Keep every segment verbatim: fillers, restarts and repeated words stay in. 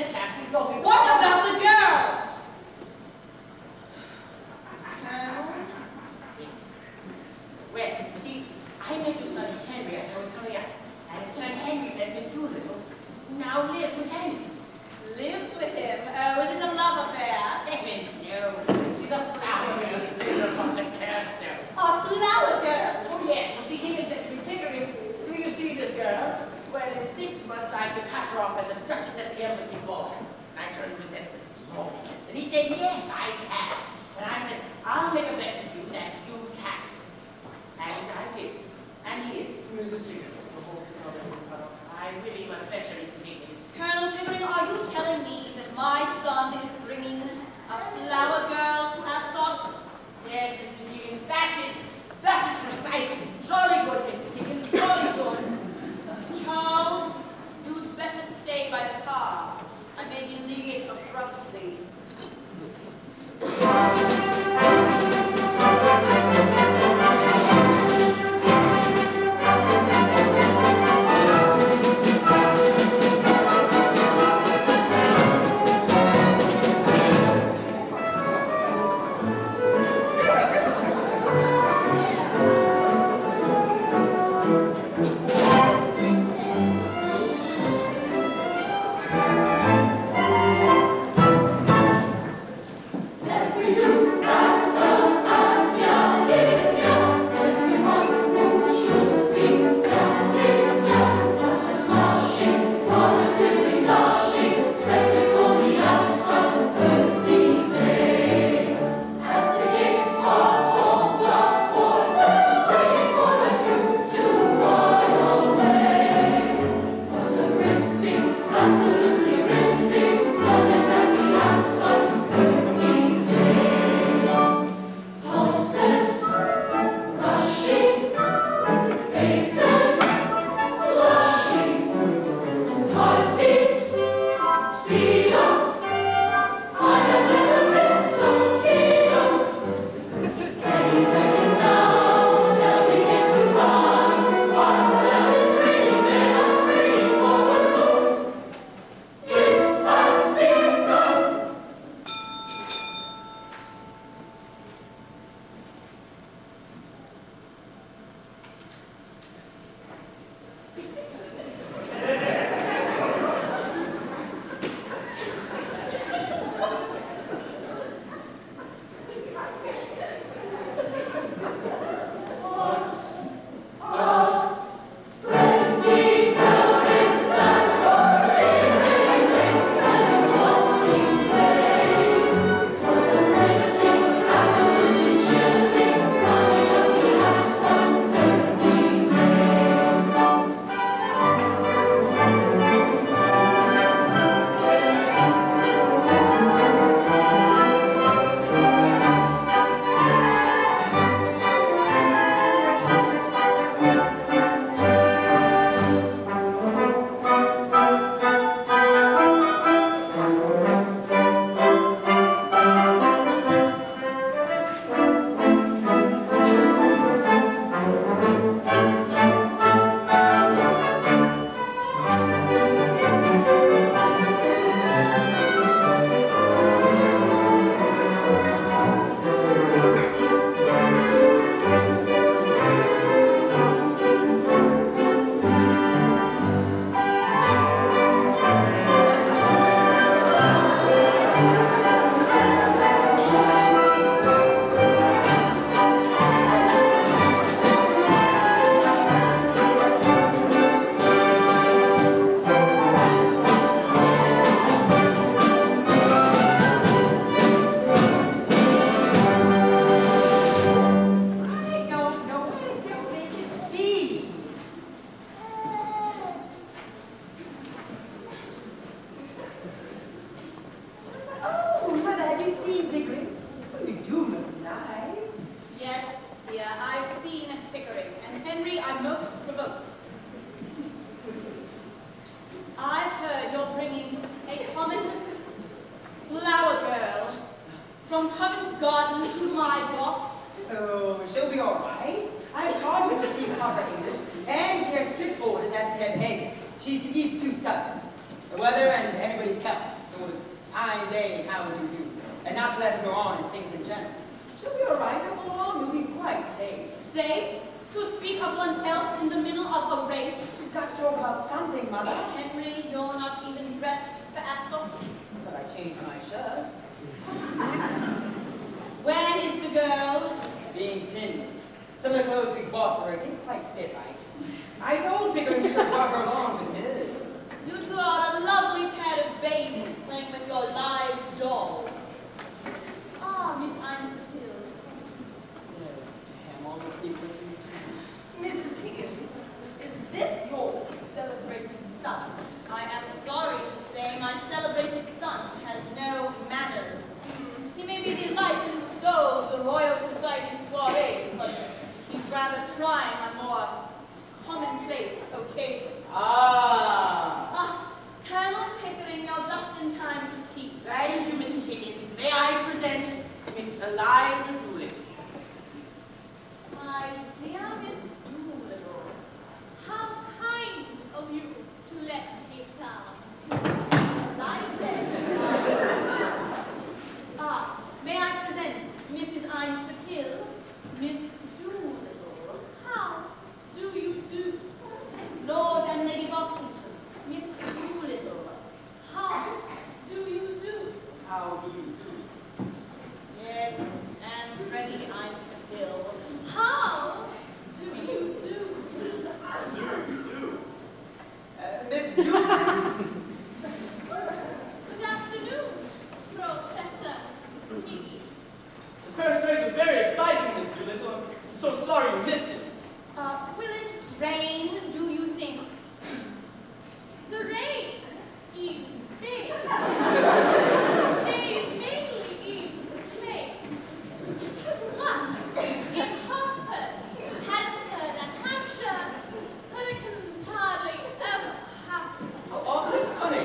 the chap who's going. What about the girl? Well, you see, I met your son Henry as I was coming up. And it turned Henry left Miss Doolittle, who now lives with Henry. Lives with him? Oh, is it a love affair? Heavens, no. She's a flower girl who lives upon the turnstile. A flower girl? Oh, yes. Well, see, Higgins says to me, Pickering, do you see this girl? Well, in six months I could pass her off as a duchess at the embassy ball. And I turned to him and said, oh. And he said, yes, I can. And I said, I'll make a bet with you that you can. And I did. And he is. Missus Higgins, the whole fellow. I really must fetch her, Missus Higgins. Colonel Pickering, are you telling me that my son is bringing a flower girl to Ascot? Yes, Missus Higgins, that is, that is precisely. Jolly good, Missus Higgins, jolly good. Charles, you'd better stay by the car and maybe leave it abruptly. the day and how do you do, and not to let her go on in things in general. She'll be all right. Come along. You'll be quite safe. Safe? To speak of one's health in the middle of a race? She's got to talk about something, Mother. Henry, you're not even dressed for ascot. But I changed my shirt. Where is the girl? Being pinned. Some of the clothes we bought for her didn't quite fit right. I told Pickering you should have brought her along with his. You two are a lovely pair of babies playing with your live doll. Ah, Miss Einsfield. Oh, damn, all those people. Missus Higgins, is this your celebrated son? I am sorry to say my celebrated son has no manners. He may be the life and soul of the Royal Society soirees, but he's rather trying on more commonplace occasions. Ah! Ah, Colonel Pickering, you're just in time for tea. Thank you, Missus Higgins. May I present Miss Eliza Doolittle? My dear Miss Doolittle, how kind of you to let me come. Eliza. Ah, may I present Missus Einsford Hill, Miss Doolittle. How do you do? Lord and Lady Boxington, Miss Doolittle. How do you do? How do you do? Yes, and Freddie Einsford Hill. How do you do? How do you do? Uh, Miss Doolittle. Good afternoon, Professor Higgins. The first race was very exciting, Miss Doolittle. I'm so sorry you missed it. Uh, will it rain, do you think? The rain in Spain stays mainly in the plain. But in Hartford, Hampstead, and Hampshire, hurricanes hardly ever happen. Oh, oh, honey.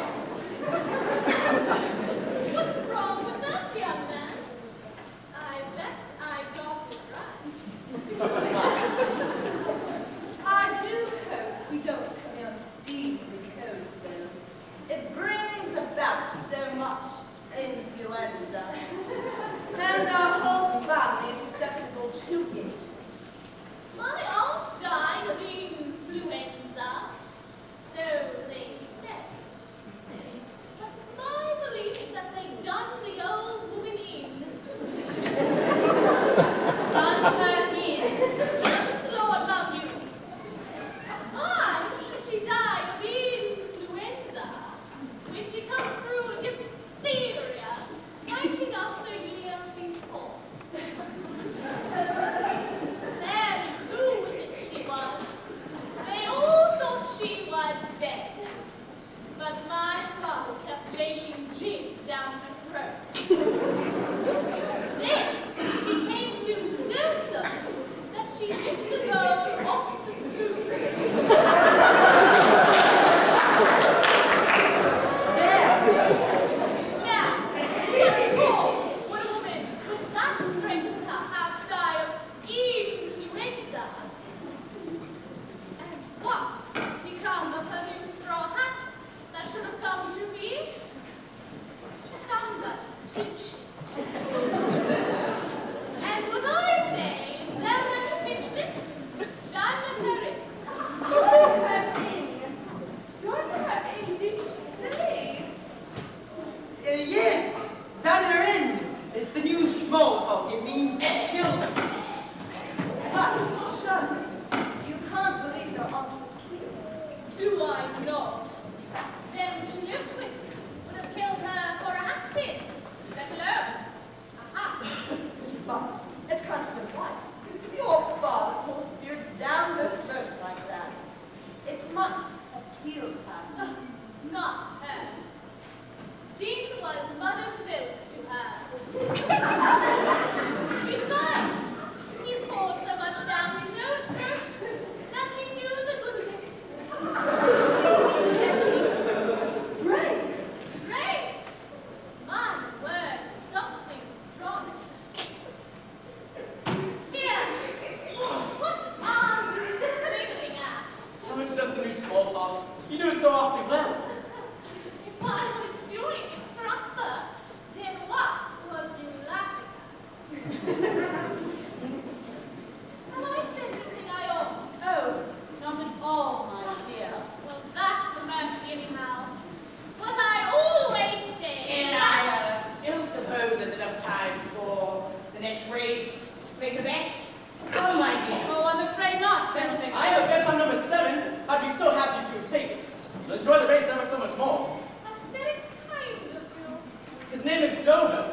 What's wrong with that, young man? I bet I got it right. I do hope we don't come in unseasonably cold spells. It brings about so much influenza. And our whole family is susceptible to it. My aunt died of influenza, so they said. But it's my belief that they done the old woman in. Done her in. Yes, Lord love you. Why should she die of influenza when she come through diphtheria right enough the year before? Very foolish she was. They all thought she was dead. But my father kept laying gin down her throat. Then she came to so sudden that she ripped the bone off the spoon. Now, what more would a woman with that strength in her have to die of influenza? And what become of her new straw hat that should have come to me? Somebody pitched it. And what I say is someone pitched it, done her in. Done her in? Done her in, did you say? Uh, yes, done her in. It's the new small talk. It means killed her. But, surely, you can't believe your aunt was killed. Do I not? Them she lived with would have killed her for a hat pin, let alone a hat. But it can't have been right. Your father pulls spirits down her throat like that. It might have killed her. Uh, not her. She was name is Dover.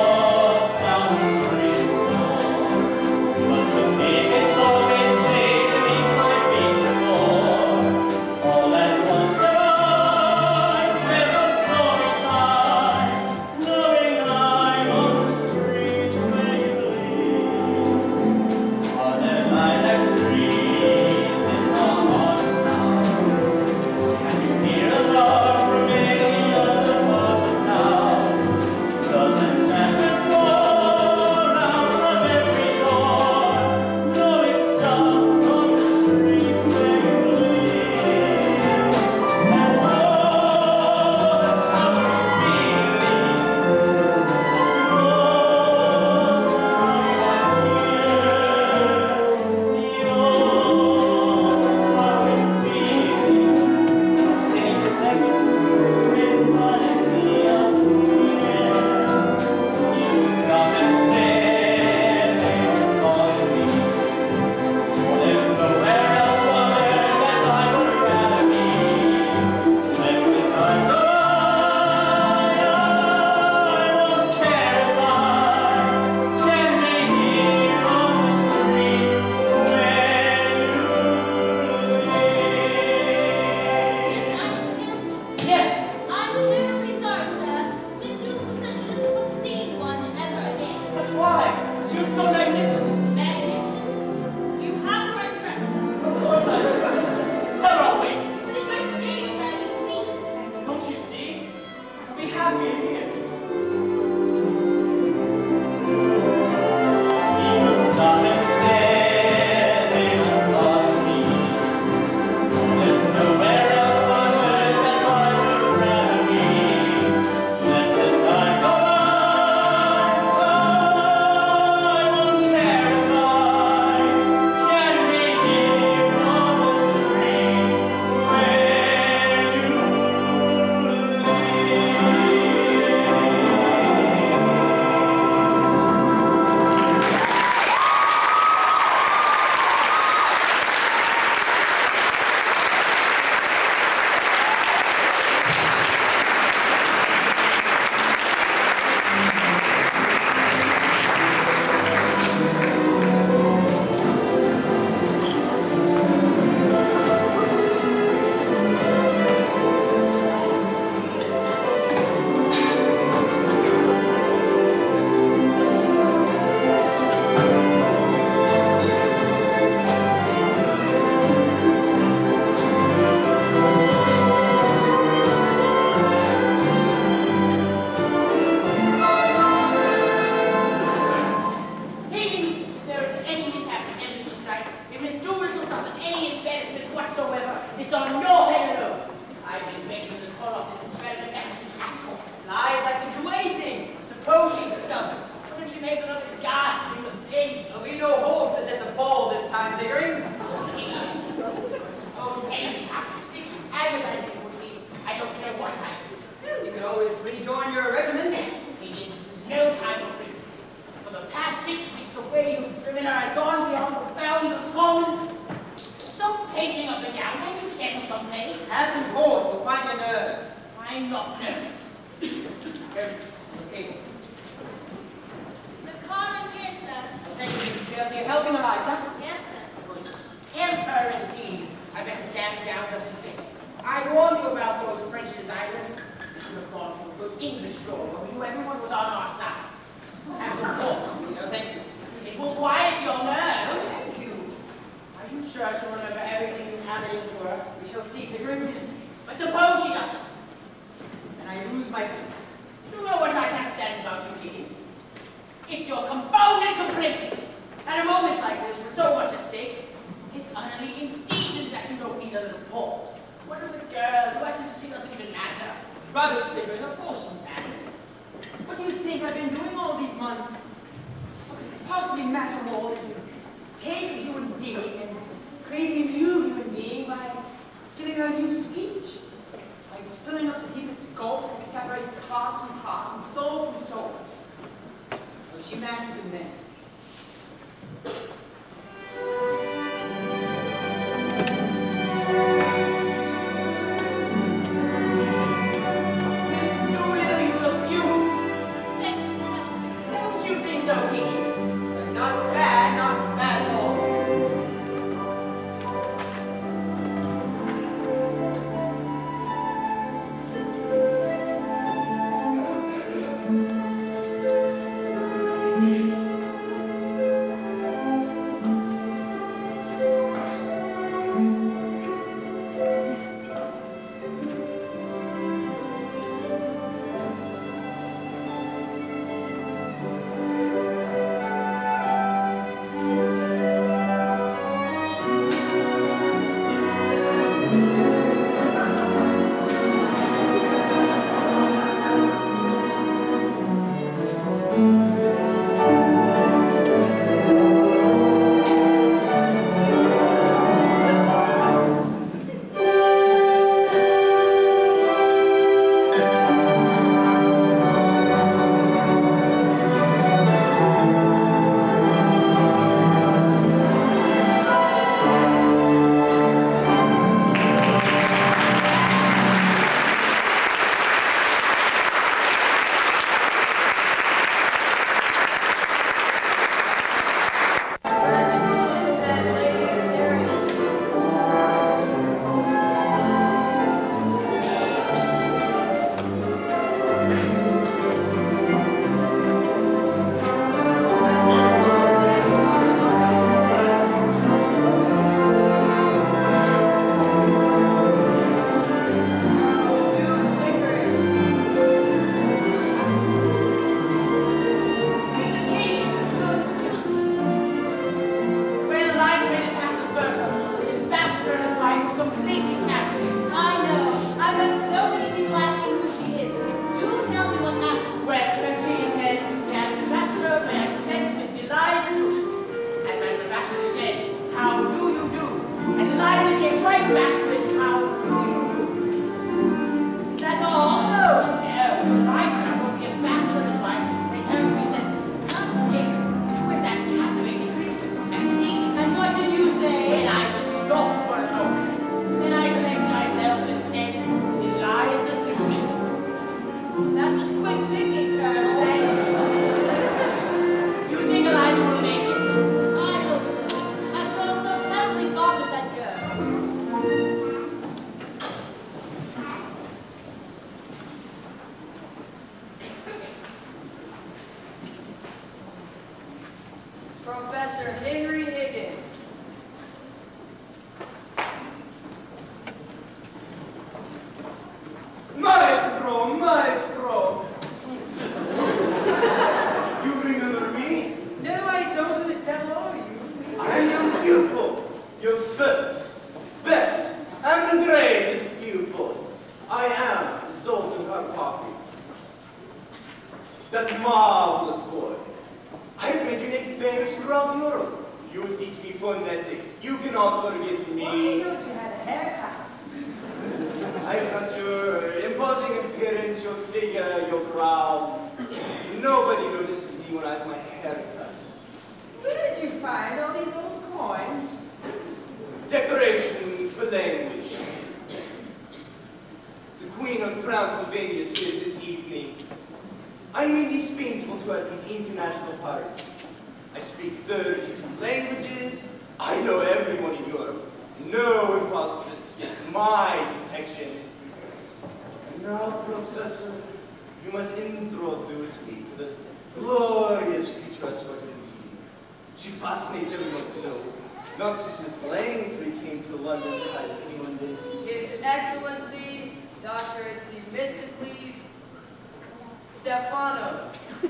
But the thing is always safe. someplace. Have some port, you'll find your nerves. I'm not nervous. Here's the table. The car is here, sir. Thank you, Missus Scales. Are you helping Eliza? Yes, sir. Emperor, indeed. I bet the damn gown doesn't fit. I warned you about those French designers. You should have gone to a good English store where we knew everyone was on our side. Have some port. No, thank you. It will quiet your nerves. Thank you. Are you sure she'll remember everything you have it into her? We shall see. Pickering. But suppose she doesn't. And I lose my peace. You know what I can't stand about you kids? It's your compounded complacency. At a moment like this, with so much at stake, it's utterly indecent that you don't need a little port. What are the girls? What it doesn't even matter. Brother Spiggers, of course she matters. What do you think I've been doing all these months? What could it possibly matter more than to take a human being and create a new human being by giving her a new speech? By it's filling up the deepest gulf that separates hearts from hearts and soul from soul. Though she matters immensely. Professor Henry Higgins. Maestro, maestro! You remember me? No, I don't. Who the devil are you? I am pupil, your first, best, and greatest pupil. I am Zoltan Karpaki. That marvelous boy. I've made your name famous throughout Europe. You teach me phonetics. You cannot forget me. Well, you know, you had a haircut. I've got your imposing appearance, your figure, your brow. Nobody notices me when I have my hair cut. Where did you find all these old coins? Decoration for language. Transylvania is here this evening. I'm indispensable to these international parties. I speak thirty-two languages. I know everyone in Europe. No imposter should escape my protection. And now, Professor, you must introduce me to this glorious creature I spoke to this evening. She fascinates everyone so. Not since Miss Langtry came to London as anyone did. His Excellency, Doctor Themistocles Stefano.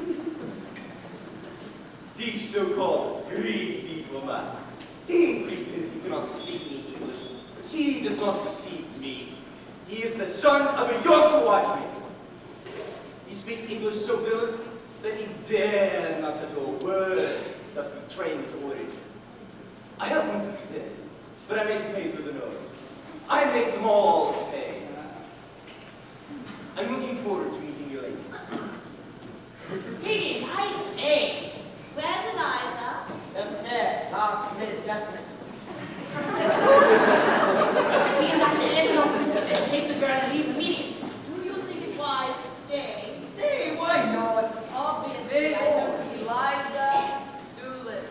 The so-called Greek diplomat. He pretends he cannot speak me English. He does not deceive me. He is the son of a Yorkshire watchman. He speaks English so billously that he dare not utter a word that betrays his origin. I have one free day, but I make them pay through the nose. I make them all pay. I'm looking forward to meeting you later. Higgins, I say. Where's Eliza? Upstairs, last minute adjustments. Higgins, I say, let's not risk it. Let's take the girl and leave immediately. Do you think it wise to stay? Stay, why not? Obviously, Miss I don't. Eliza Doolittle.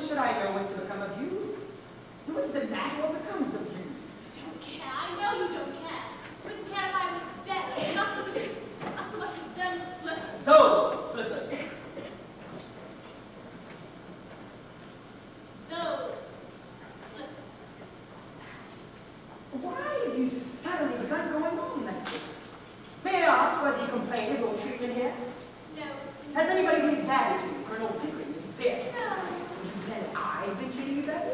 should I know what's to become of you? What does it matter what becomes of you? Don't care. I know you don't care. Wouldn't care if I was dead. Not the not what you've done to Slippers. Those slippers. Those slippers. Why have you suddenly begun going on like this? May I ask whether you complain of your treatment here? No. Has anybody been bad to you, Colonel Pickering, Missus Pierce? No. Would you pretend I've been treating you badly?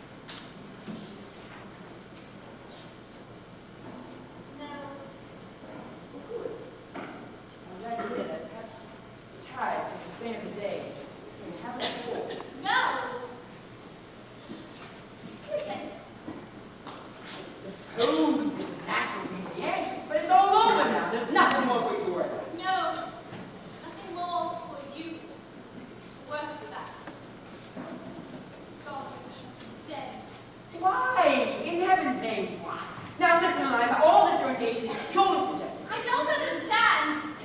No. Well, good. I'm glad to hear that. Perhaps you're tired from the strain of the day. Can you have a walk? No. Listen. I suppose it's natural to be anxious, but it's all over now. There's nothing more for you to worry about. No. Nothing more for you to work about. God is dead. Why? In heaven's name, why? Now listen, Eliza, all this irritation is purely subjective. I don't understand.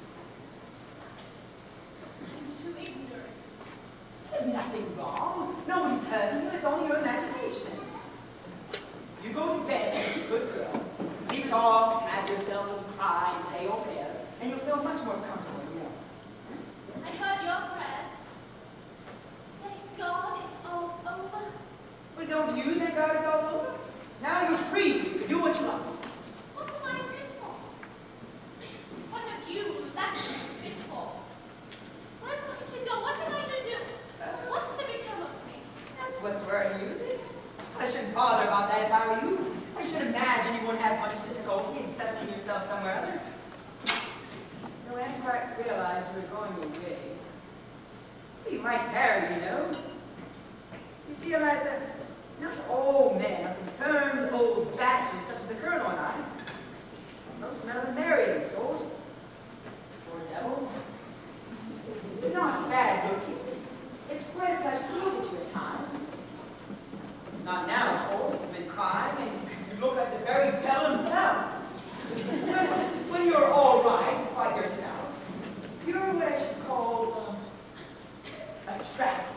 I'm too ignorant. There's nothing wrong. Nobody's hurting you. It's only your imagination. You go to bed like a good girl, sleep it off, have yourself and cry and say your prayers, and you'll feel much more comfortable in the morning. I heard your prayers. Thank God it's all over. Well, don't you thank God it's all over? Now you're free. You can do what you want. What am I fit for? What have you left me fit for? Where am I to go? What am I to do? What's to become of me? That's what's worrying you, is it? I shouldn't bother about that if I were you. I should imagine you wouldn't have much difficulty in settling yourself somewhere other. No, I hadn't quite realized you were going away. You might marry, you know. You see, Eliza, not all men are confirmed old bachelors such as the Colonel and I. Most men are marrying sort. Poor devils. You're not bad looking. It's quite a pleasure to look at you at times. Not now, of course. You've been crying, and you look like the very devil himself. But when you're all right, quite yourself, you're what I should call uh, attractive.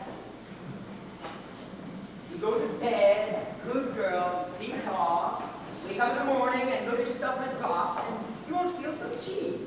You go to bed, good girl, sleep it off, wake up in the morning and look at yourself in the glass, and you won't feel so cheap.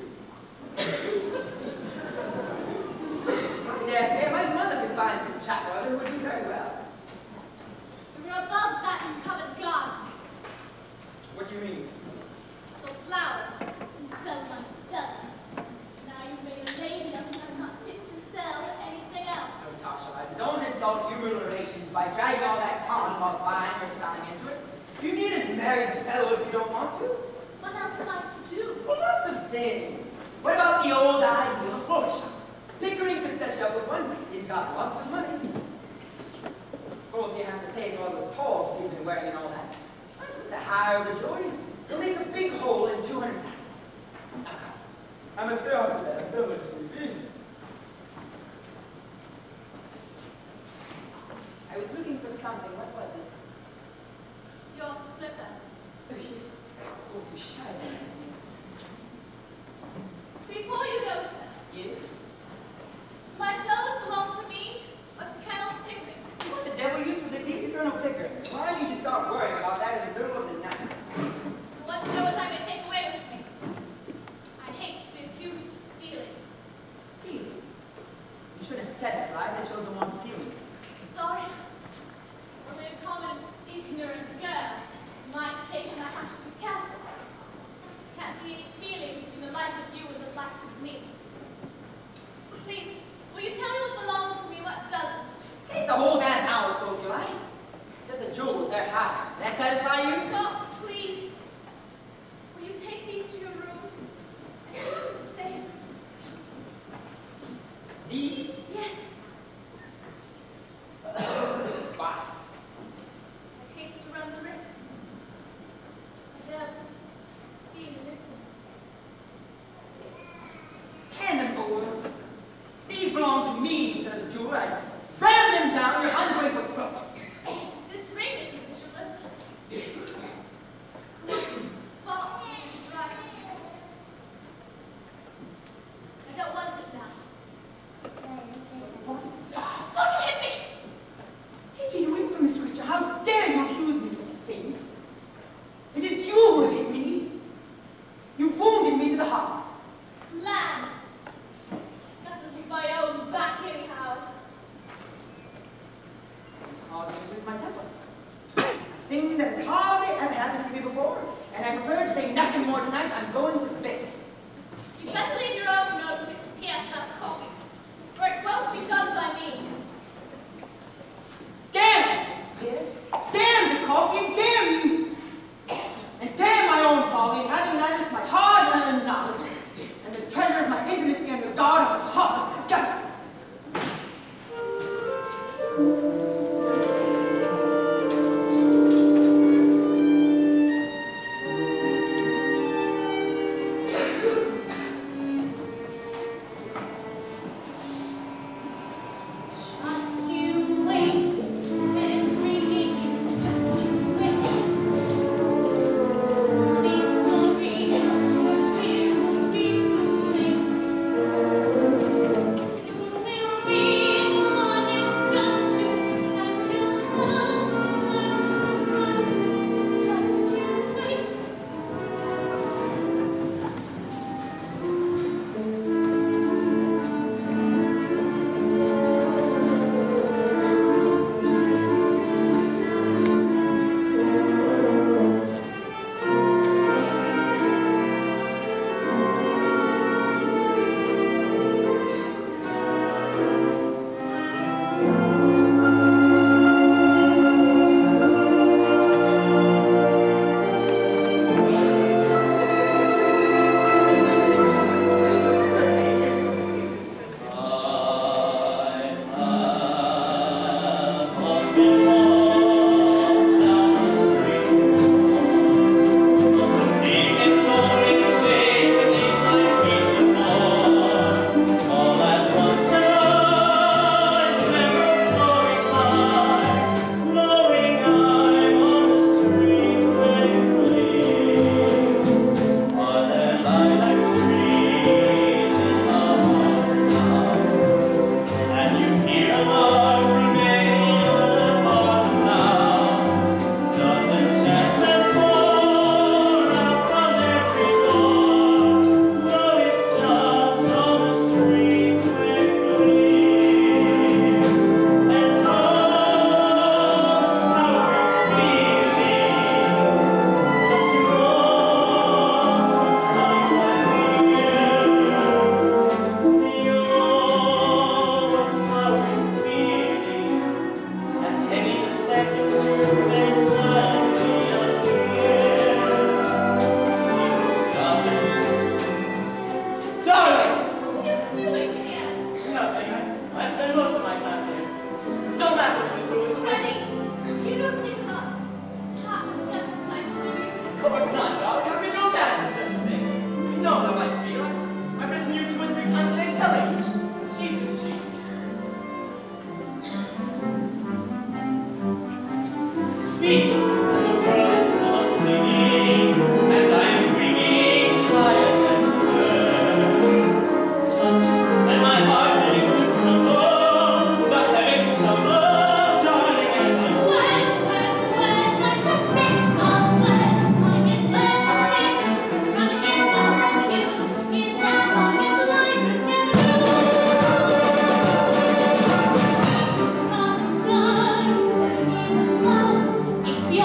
I dare say my mother could find some chaperon who would do very well. We were above that in covered garden. What do you mean? So flowers and sell myself. Now you've made a lady of me. I'm not fit to sell anything else. No, Tasha, Eliza, don't insult human relations by dragging all that common about buying or selling into it. You needn't marry the fellow if you don't want to. What else am I to do? Well, lots of things. What about the old ideal of bush? Pickering could set you up with one. He's got lots of money. Of course, you have to pay for all those calls you've been wearing and all that. But the higher the joy, you'll make a big hole in two hundred pounds. I must go out to bed. I'm very sleepy. I was looking for something. What was it? Your slippers. Oh, yes. Of course, you shy at me. Before you go, sir, Yes? my clothes belong to me, but to Colonel Pickering. What the devil use would they be to Colonel Pickering? Why do you start worrying about that in the middle of the night? I want to know what I may take away with me. I'd hate to be accused of stealing. Stealing? You shouldn't have said that, Liza. I chose the one feeling. Sorry. Only a common, ignorant girl. In my station, I have to be careful. Can't be feeling between the like of you and the like of me. Please, will you tell me what belongs to me and what doesn't? Take the whole damn house, so if you like. Except the jewels, they're high. That satisfy you? Stop, please. Will you take these to your room and keep them safe? These? Yes. Why? I hate to run the risk. I don't feel innocent. Hand them over. These belong to me instead of the jewel. I ram them down your ungrateful throat. This ring is ridiculous. Fall. Right. I don't want it now. Don't hit me! Just you wait, every day, just you wait. Be sorry, but you will be too late. You will be the one who's got you, that you'll come and run to. Just you wait. If you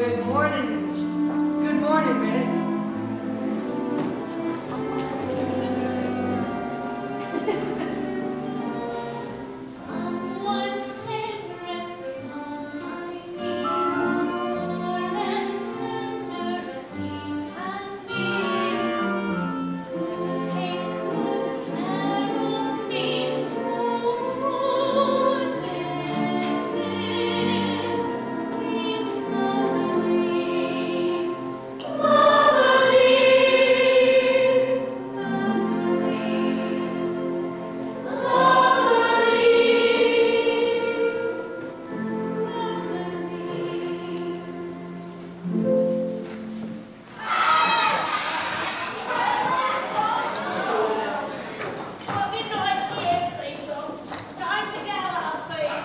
Good morning. Good morning, miss. Someone's head resting on my knee, warm and tender as he can be. Who takes good care of me? Oh, tender is lovely, Well, didn't I hear say so? Time to get out, babe.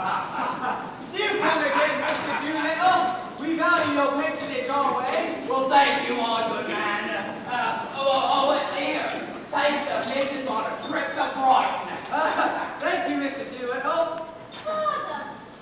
Do you come again, Mister Doolittle? We value your patronage always. Well, thank you, my good man. Uh, oh, oh, oh, here. Take the missus on a trip to Brighton. Thank you, Mister Doolittle. Father,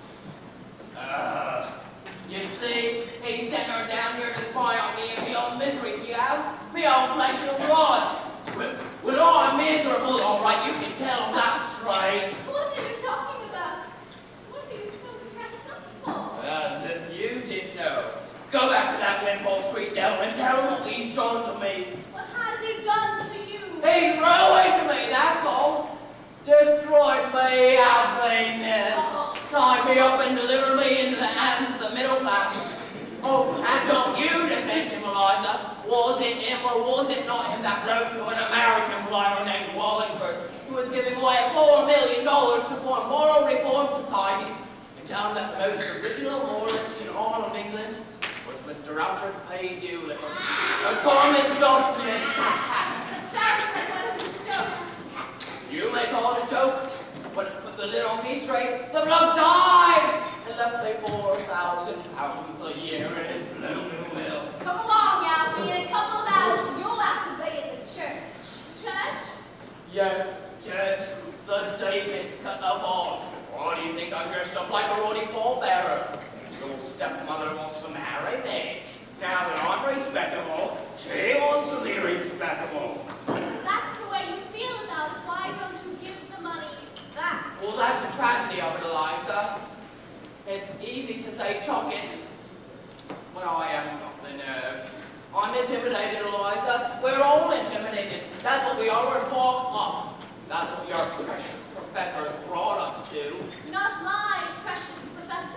Uh, you see, he sent her down here to spy on me and me own misery, he has. Me own flesh and blood. Well, well, I'm miserable, all right, you can tell him that straight. what are you talking about? What are you so dressed up for? As if you didn't know. Go back to that Wimpole Street devil and tell him what he's done to me. What has he done to you? He's ruined me, that's all. Destroyed me, happiness. Tied me up and delivered me into the hands of the middle class. Oh, and don't you defend him, Eliza. Was it him or was it not him that wrote to an American blighter named Wallingford, who was giving away four million dollars to form moral reform societies, and telling that the most original moralist in all of England was Mister Alfred P. Doolittle, a garment dustman. It sounds like one of his jokes. You may call it a joke, but it put the lid on me straight. The bloke died and left me four thousand pounds a year in his blooming will. Come along, Alfie. In a couple of hours, you'll have to be at the church. Church? Yes, church, the deepest of all. Why do you think I'm dressed up like a ruddy pallbearer? Your stepmother wants to marry me. Now that I'm respectable, she wants to be respectable. That's the way you feel about it. Why don't you give the money back? Well, that's the tragedy of it, Eliza. It's easy to say chuck it, but I haven't got the nerve. I'm intimidated, Eliza. We're all intimidated. That's what we are. We're bought up. That's what your precious professor brought us to. Not my precious professor.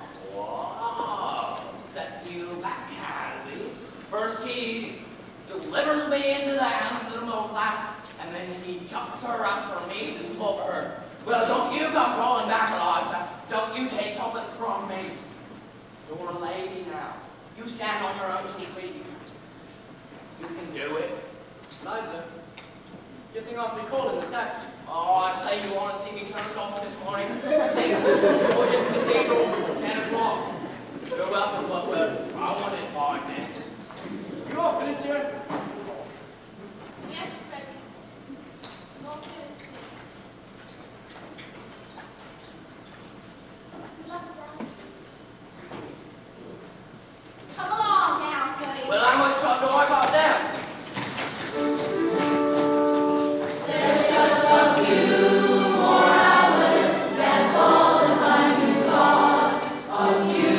Whoa, set you back, has he? First he delivers me into the hands of the middle class, and then he chucks her out for me to smoke her. Well, don't you come crawling back, Eliza. Don't you take tuppence from me. You're a lady now. You stand on your own two feet. You can do it. Liza, it's getting awfully cold in the taxi. Oh, I say you want to see me turned off this morning. Take gorgeous cathedral, ten o'clock. You're welcome, but well, I wanted five cents. You all finished here? Yes, President. Not finished. Love that. Come along now, Goody. Well, how much time do I got left? There's just a few more hours. That's all the time you've got. A few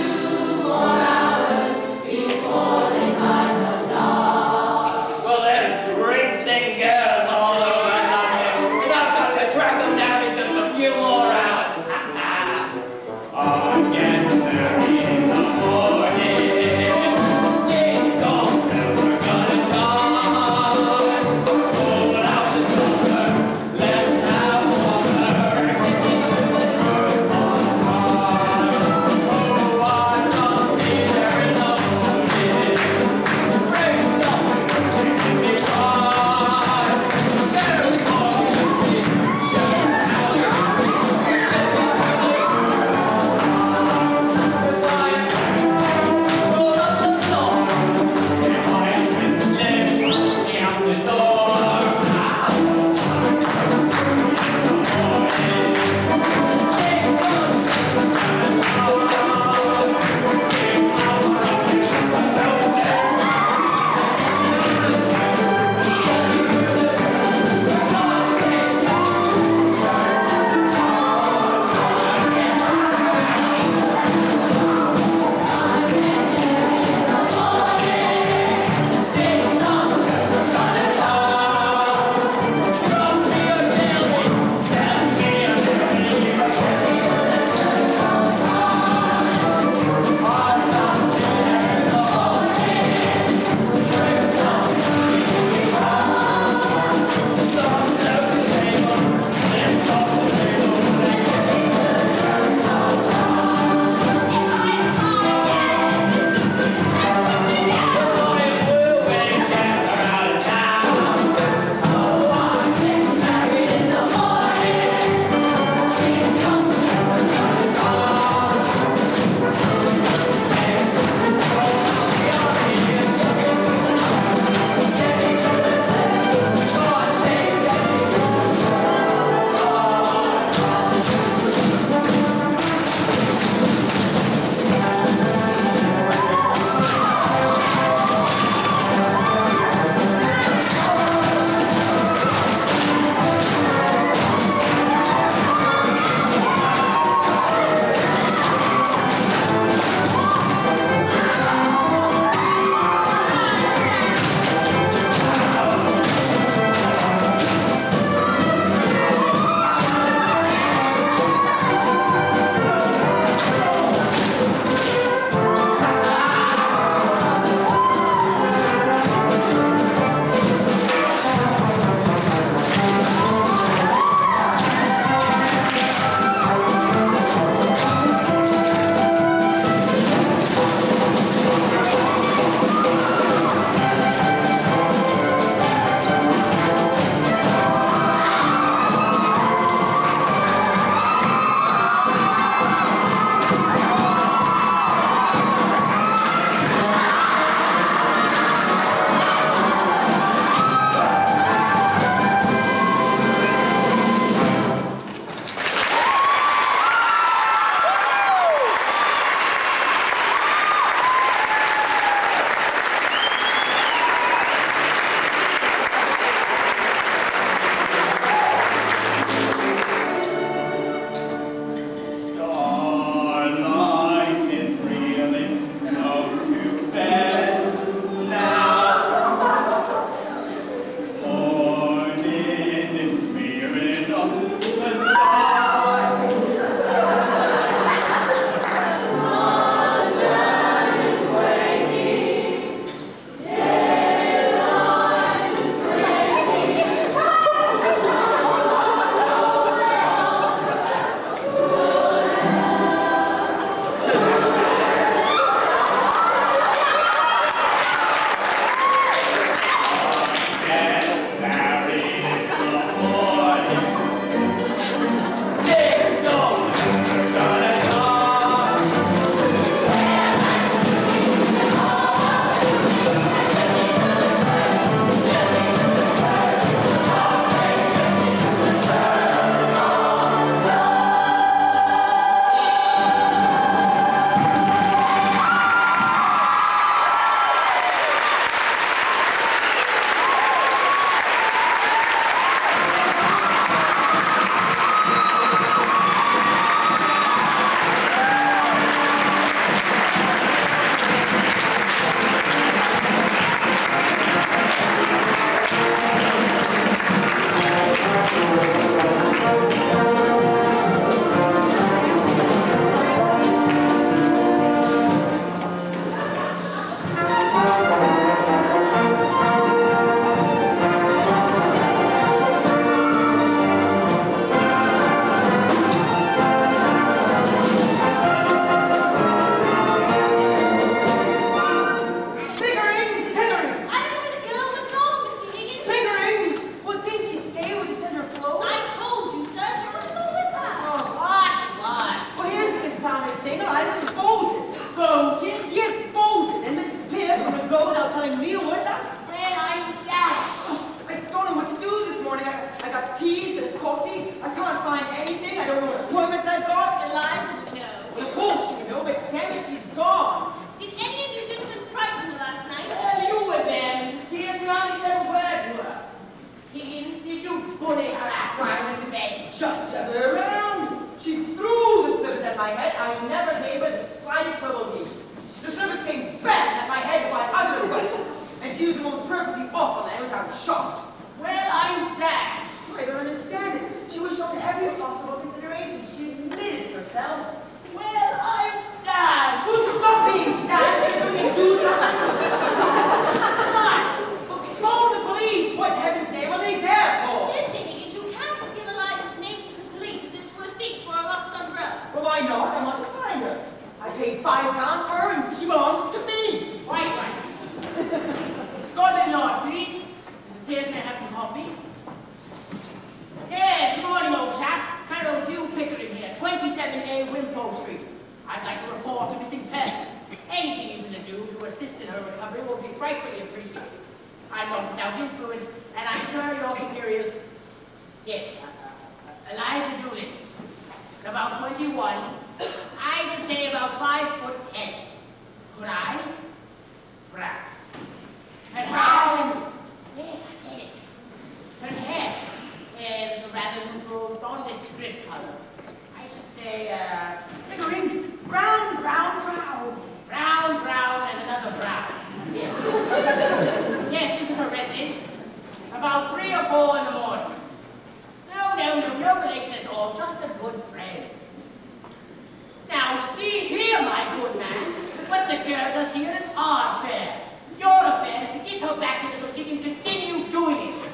assist in her recovery will be gratefully appreciated. I'm not without influence, and I'm sure your superiors, yes, uh, Eliza Doolittle, about twenty-one, I should say about five foot ten. Good eyes, brown. Her hair, yes, I said it. Her hair is a rather neutral, nondescript color. I should say, uh, Pickering, brown, brown, brown. brown, brown, and another brown. Yes. Yes, this is her residence. About three or four in the morning. No, no, no, no relation at all, just a good friend. Now, see here, my good man, what the girl does here is our affair. Your affair is to get her back here so she can continue doing it.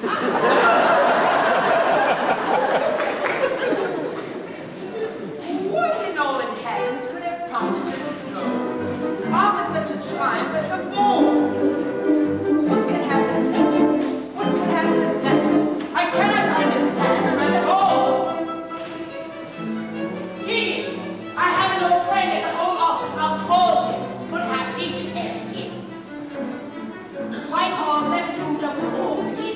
What in all in heavens could have prompted her to go after such a triumph at the ball? What could have the necessity? What could have the necessity? I cannot understand the right at all. He, I have an old friend at the Home Office. I'll call him. Perhaps he can help him. Whitehall seven two double four, please.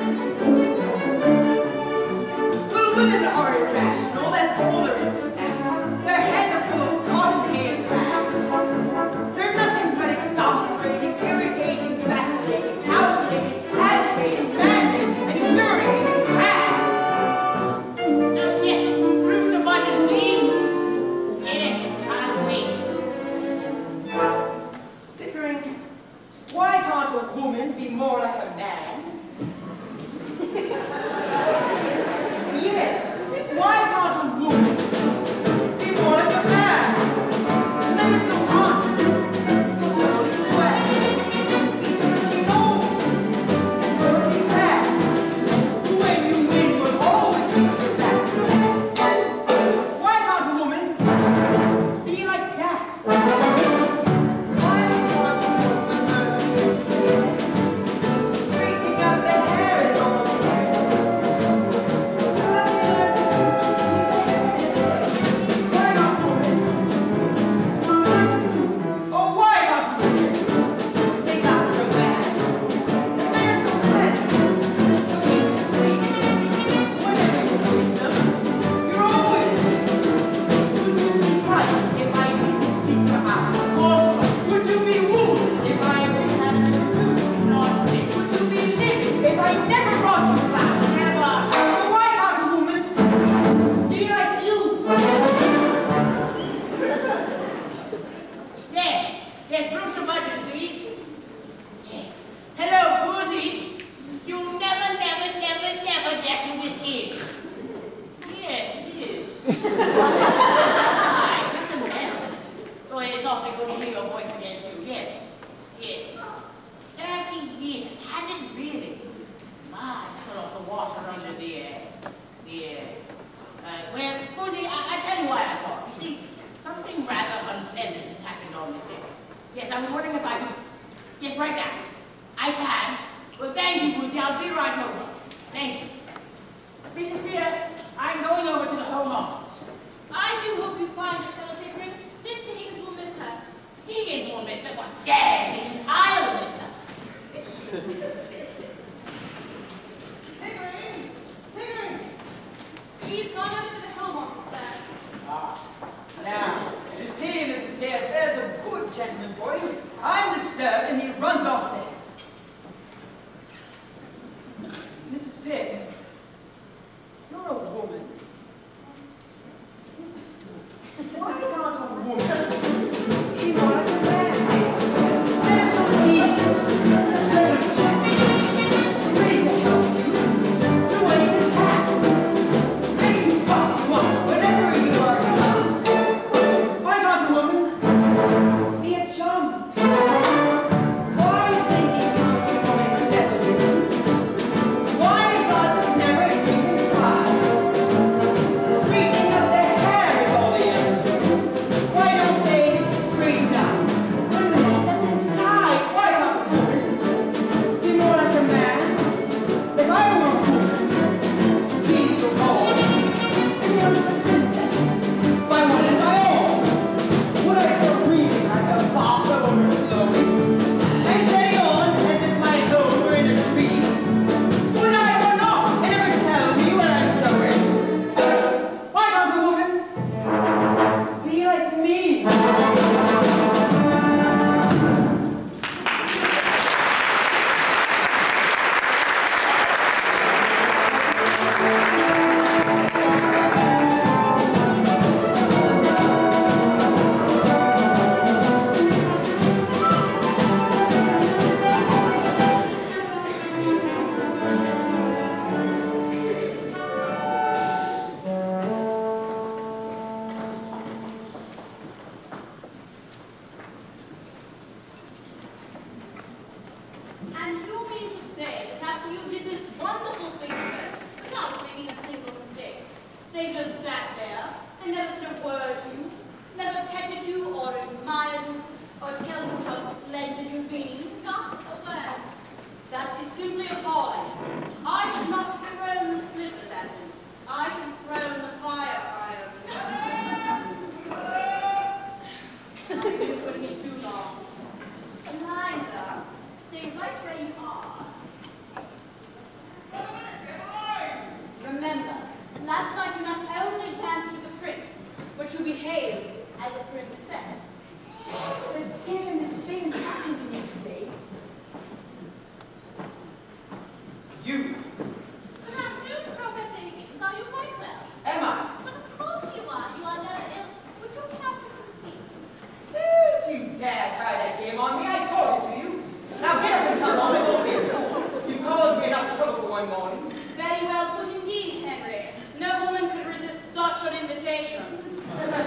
Well, women are irrational, that's all there is to that. Their heads are full of cotton hand rags. They're nothing but exasperating, irritating, vacillating, calculating, agitating, maddening, and infuriating rags. No, yes, Brewster Budget, please. Yes, I'll wait. Pickering, why can't a woman be more like a man? Yes, why can't a woman be more like a man? Men are so honest, so thoroughly square, eternally noble, thoroughly fair. When you win, you'll always be your back. Why can't a woman be like that? Why can't a woman straightening out their hair is all there? Why not woman? Oh, why not woman? Take after a man. Men are so pleasant, so easy to please. Whenever you're with them, you're always would you be silent if I didn't speak for hours? Also, would you be rude if I didn't have to do nonsense? Would you be livid if I never brought you flowers? Never. But why can't a woman be like you? Yes, yes, Brewster Budget, please. Yes. Hello, Boozy. You'll never, never, never, never guess who this is. Yes, it is. Hi, it's a man. Oh, it's awfully good to hear your voice again, too. Yes, yes. Thirty years, has it really? My, put lots of water under the, uh, the, uh, uh, well, Boozy, I, I tell you why I called. You see, something rather unpleasant has happened on this end. Yes, I was wondering if I could, yes, right now. I can. Well, thank you, Boozy. I'll be right over. Thank you. Missus Pierce, I'm going over to the Home Office. I do hope you find her, fellow Pickering. Mister Higgins will miss her. Higgins will miss her. What, dad, Higgins, I'll miss her. Pickering! Pickering! He's gone over to the Home Office, sir. Ah, now, you see, Missus Pierce, there's a good gentleman for you. I'm disturbed and he runs off there. Missus Pierce, you're a woman. Why can't a woman be more like a man? They're so decent, such little children, ready to help you, do any of his tasks, ready to buck you up whenever you are down. Why can't a woman be a chum? Why is the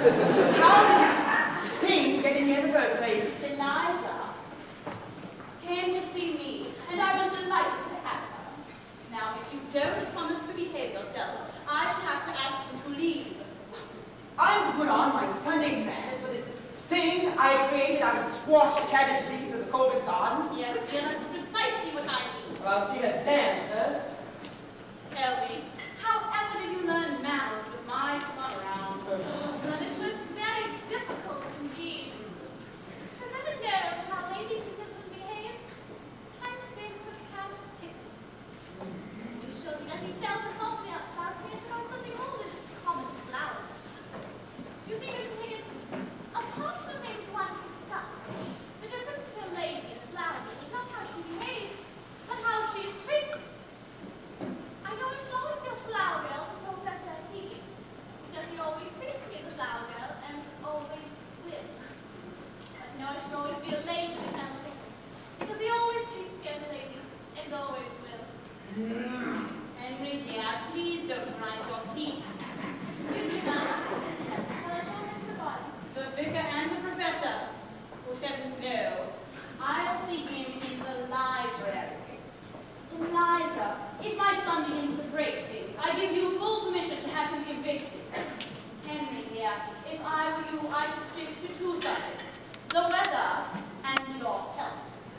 How did this thing get in here in the first place? Eliza came to see me, and I was delighted to have her. Now, if you don't promise to behave yourself, I shall have to ask you to leave. I'm to put on my Sunday manners for this thing I created out of squash cabbage leaves of the Colbert garden. Yes, dear, that's precisely what I mean. Well, I'll see her damn first. Tell me, however did you learn manners with my son around? But it was very difficult indeed. I never know how ladies and gentlemen behave. Kind of things that kind of kick. He showed me that he felt to help me out fast. He had found something more than just common flowers. You see, Mister Higgins, apart from the things one picks up, the difference between a lady and a flower is not how she behaves, but how she is treated. I know I should always be a flower girl for Professor Higgins, because he always treats me as a flower girl and always will. But I know I should always be a lady for Hamilton, because he always treats me as a lady and always will. Henry, dear, please don't grind your teeth. Excuse me, ma'am. Shall I show him to the body? The vicar and the professor will heavens know. I'll see him in the library. Eliza, if my son begins to break things, I give you full permission to have him convicted. Henry, dear, if I were you, I should stick to two subjects: the weather and your health.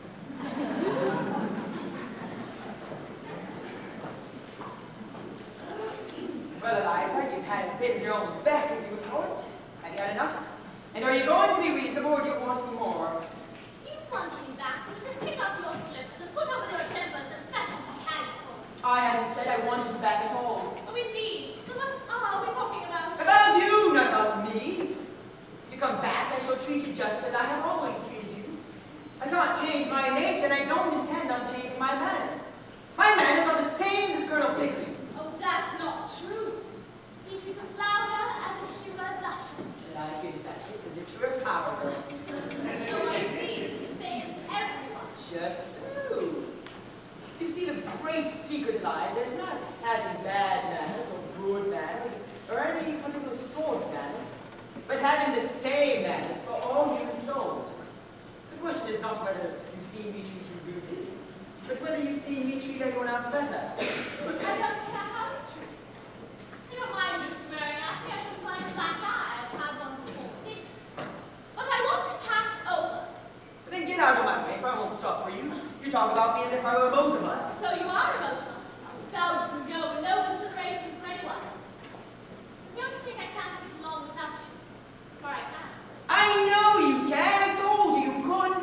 Well, Eliza, you've had a bit of your own back, as you would call it. Have you had enough? And are you going to be reasonable, or do you want any more? You want me back to pick up your slippers and put over your tempers and fashion casual. I haven't said I wanted you back at all. Oh, indeed. Then what are we talking about? About you, not about me. If you come back, I shall treat you just as I have always treated you. I can't change my nature, and I don't intend on changing my manners. My manners are the same as Colonel Pickering's. Oh, that's not true. He treats a flower as if she were a duchess. And I treat that kiss as if she were a power girl. So I see that you say it to everyone. Just so. You see, the great secret lies is not having bad manners or good manners or any particular sort of manners, but having the same manners for all human souls. The question is not whether you see me treat you rudely, but whether you see me treat anyone else better. I don't care how it's true. I don't mind you swearing at me. I should find a black eye. I've had one before. This. But I won't be passed over. But then get out of my way, for I won't stop for you. You talk about me as if I were a motor bus. So you are a motorist. Thousands and go with no consideration for anyone. You don't think I can't get along without you? For I can. I know you can. I told you you could.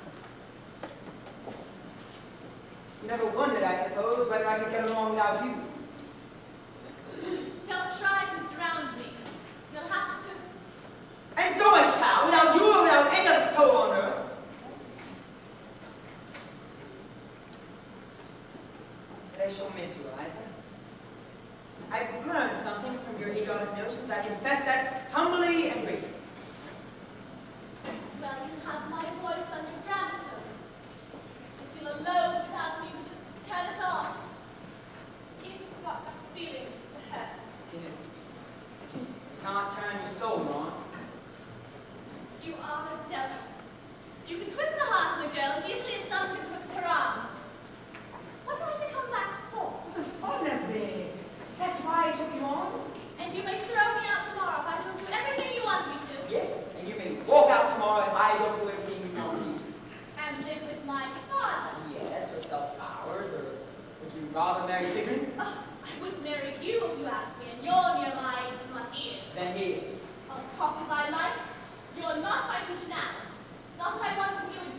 You never wondered, I suppose, whether I could get along without you. Don't try to drown me. You'll have to. And so I shall, without you or without any other soul on earth. But I shall miss you, Eliza. I've learned something from your idiotic notions. I confess that humbly and gratefully. Well, you have my voice on your gramophone. You feel alone without me. You just turn it off. It's got the feelings to hurt. Yes. You can't turn your soul on. You are a devil. You can twist the heart of a girl as easily as some can twist her arms. What am I to come back for? The fun of it. That's why I took you on. And you may throw me out tomorrow if I don't do everything you want me to. Yes, and you may walk out tomorrow if I don't do everything you want me to. And live with my father. Yes, or sell flowers, or would you rather marry Pickering? Oh, I wouldn't marry you if you asked me, and you're near my age as what he is. Then he is. I'll talk as I like. You're not my future now. It's not what I want from you, and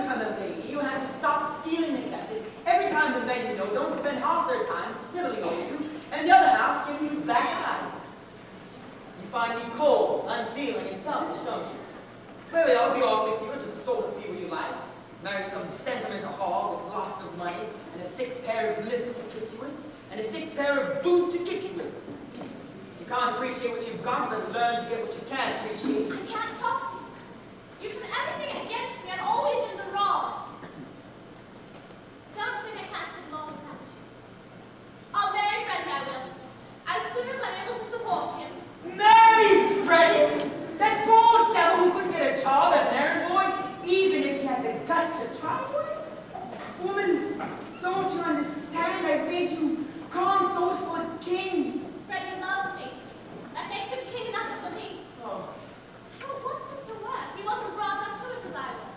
become a lady, you have to stop feeling neglected. Every time the men you know don't spend half their time sniveling over you, and the other half giving you black eyes. You find me cold, unfeeling, and selfish, don't you? Clearly, I'll be off with you into the sort of people you like. Marry some sentimental hog with lots of money, and a thick pair of lips to kiss you with, and a thick pair of boots to kick you with. You can't appreciate what you've got, but learn to get what you can appreciate. I can't talk to you. You've done everything against me. I'm always in the wrong. Don't think I can't live long without you. I'll marry Freddie, I will. As soon as I'm able to support him. Marry Freddie! That poor devil who couldn't get a job as an errand boy, even if he had the guts to try for it? Woman, don't you understand? I made you consort for the king. Freddie loves me. That makes him king enough for me. Oh. I don't want him to work. He wasn't brought up to it as I was.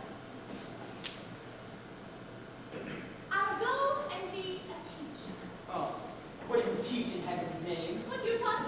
I'll go and be a teacher. Oh, what do you teach in heaven's name? What you taught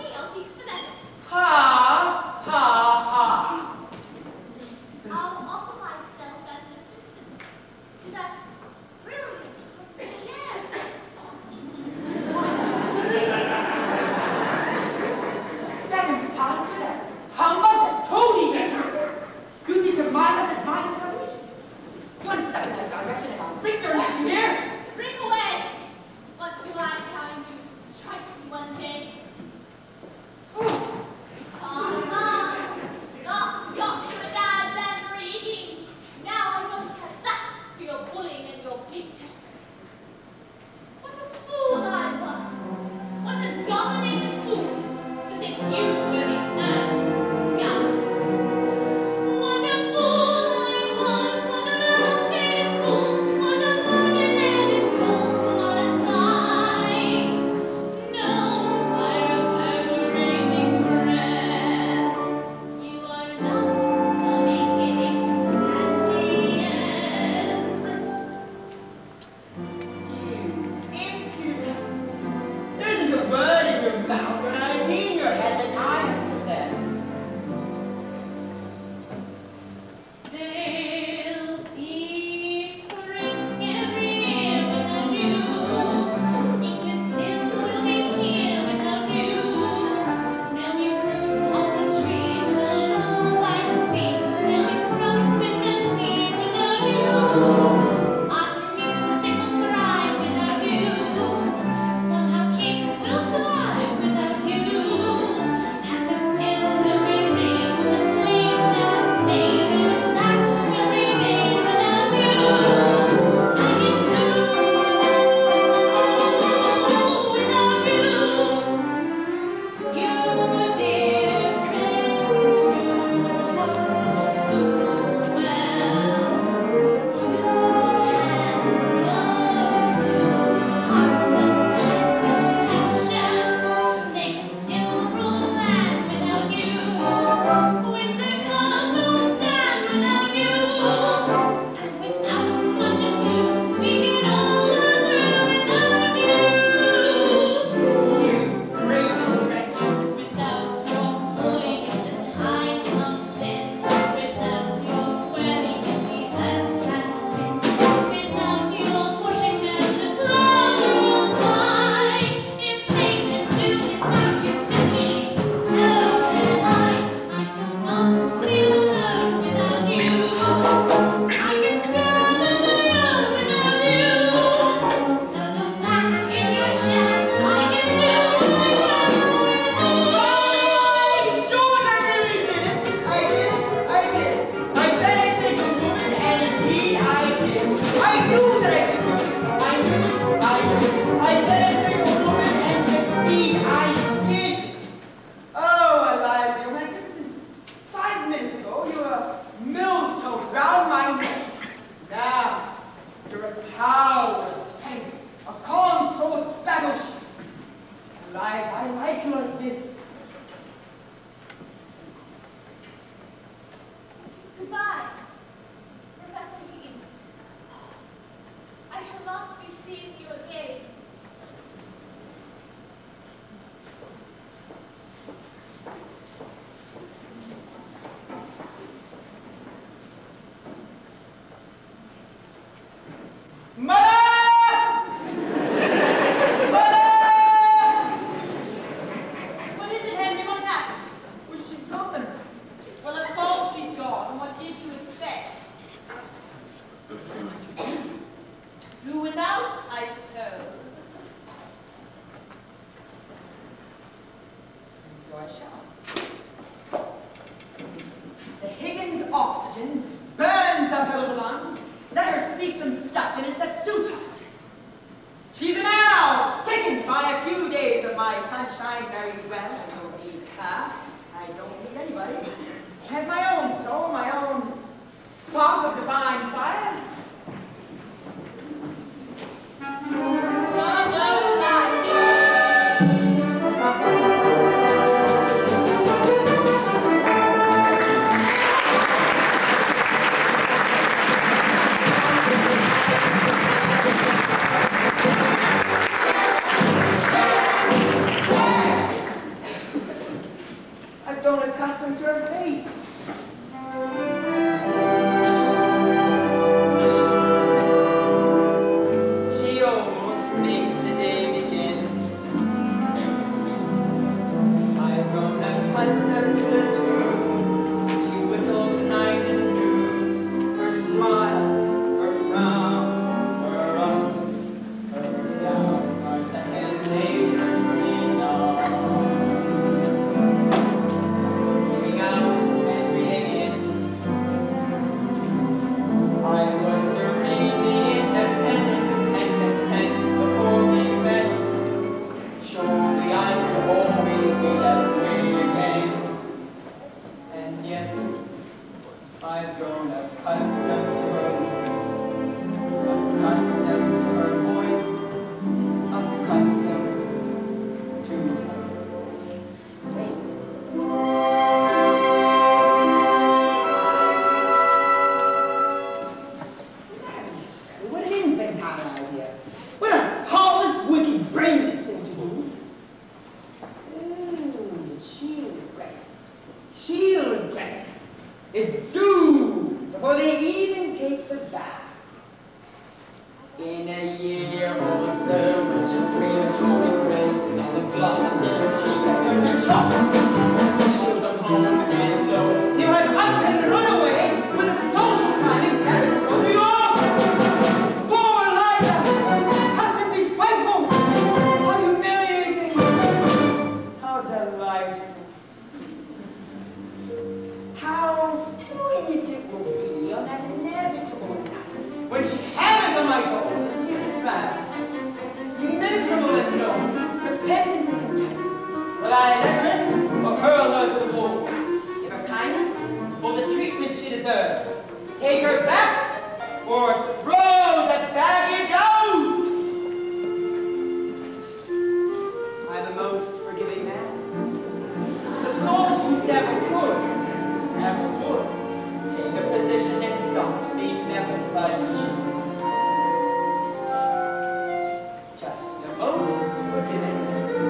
accustomed to her face. She almost makes the day begin. I've grown accustomed to the tune. She whistles night and noon. Her smiles, her frowns, her ups, her downs are second nature to me now. Looking out and reading in, I was serenely independent and content before we met. Surely I could always be that way again. And yet, I've grown accustomed to her looks, accustomed to her voice, accustomed to her face. What an infantile idea. What a heartless, wicked, brainless thing to do. Ooh, she'll regret. She'll regret. It's due before they even take her back. In a year or so, when she's prematurely gray, and the blossoms in her cheek have turned to chalk, she'll come home and know you have up and run away with a social climb in Paris from New York. Poor Eliza! How simply frightful! How humiliating! How delightful! How poignant it will be on that inevitable night when she hammers on my doors and tears and rags. Miserable and known, repentant and content, will I let her in or hurl her to the wolves? Give her kindness or the treatment she deserves? Take her back or throw the baggage out? I'm the most forgiving man. The soul who never could, never would, take a position and staunchly never budge. Just the most forgiving.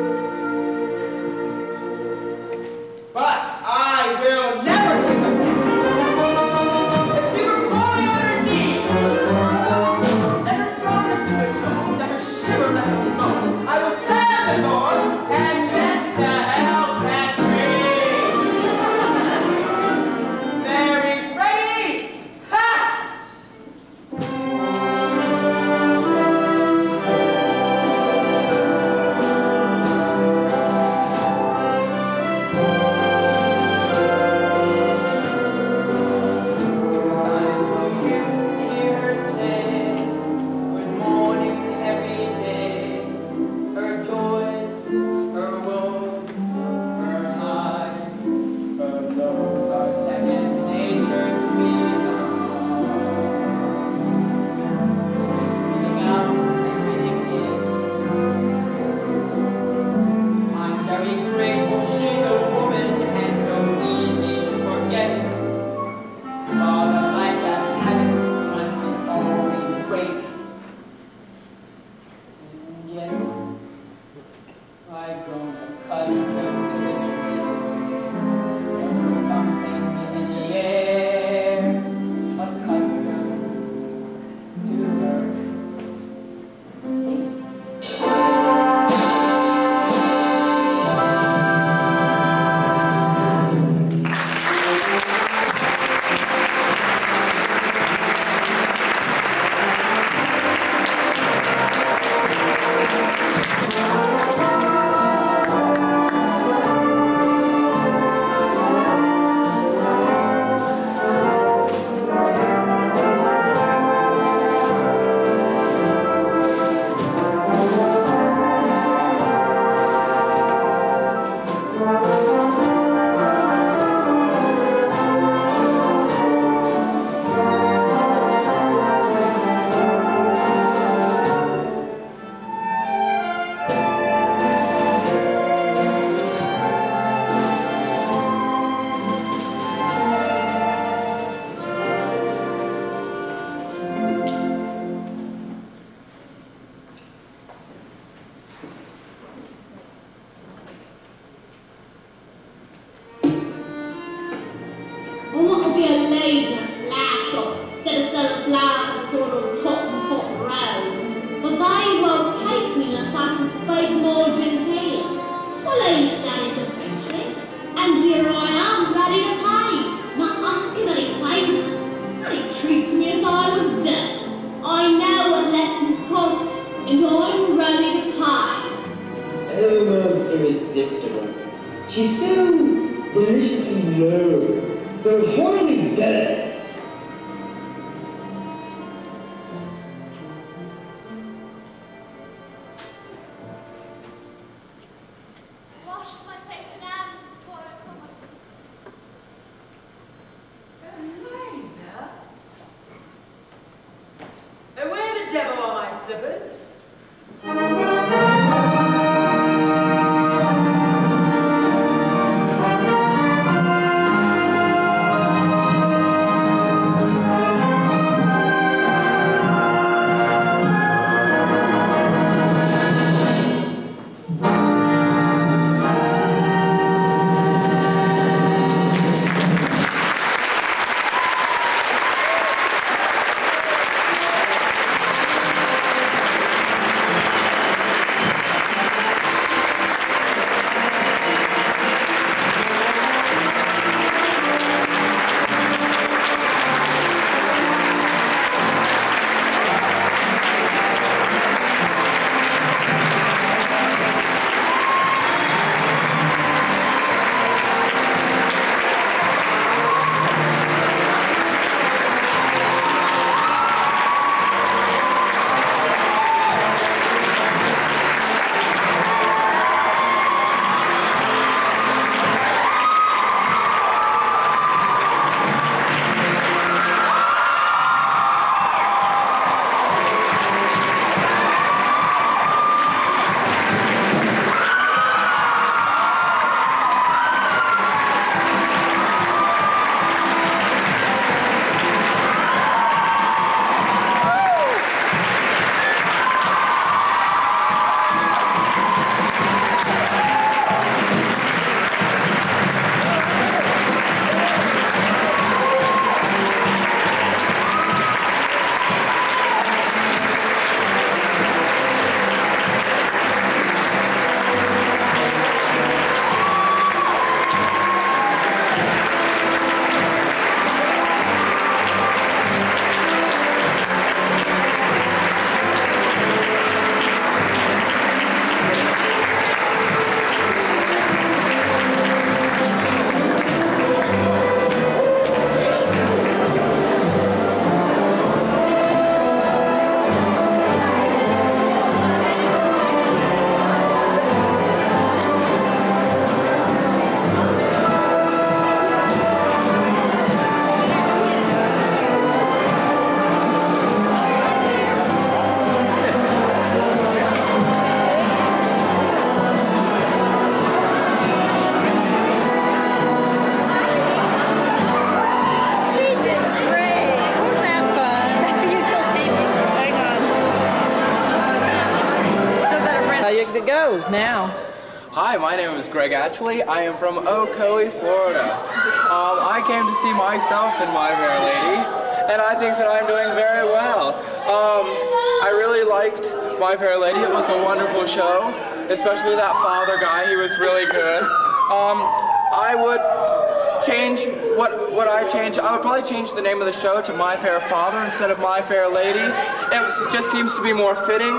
But I will never take a back. If she were falling on her knees, let her promise to atone, let her shiver, let her moan. I will slam the door and let the hell catch me. Mary Freddie! Ha! I'm so used to hear her say good morning every day. Her joys, her woes, her highs, her lows are second nature to me now. Breathing out and breathing in. I'm very grateful she's a woman and so easy to forget. Rather like a habit one can always break. And yet, I've grown accustomed to the trace of some deliciously low, so horribly delicate. Wash my face and hands before I come up. Eliza? And where the devil are my slippers? To go now. Hi, my name is Greg Atchley. I am from Ocoee, Florida. Um, I came to see myself in My Fair Lady, and I think that I'm doing very well. Um, I really liked My Fair Lady. It was a wonderful show, especially that father guy. He was really good. Um, I would change, what, what I change, I would probably change the name of the show to My Fair Father instead of My Fair Lady. It was, just seems to be more fitting.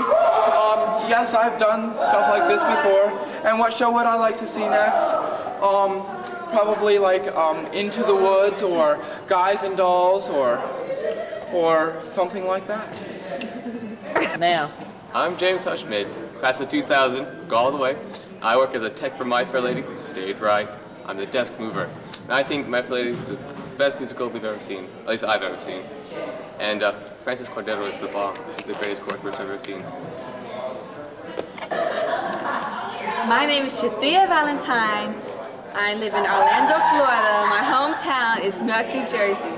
Um, yes, I've done stuff like this before. And what show would I like to see next? Um, probably like um, Into the Woods or Guys and Dolls or, or something like that. Now. I'm James Hushmaid, class of two thousand, go all the way. I work as a tech for My Fair Lady, stage right. I'm the desk mover. And I think My Fair Lady is the best musical we've ever seen, at least I've ever seen. And uh, Francis Cordero is the bomb. He's the greatest chorus person I've ever seen. My name is Shathia Valentine. I live in Orlando, Florida. My hometown is Newark, New Jersey.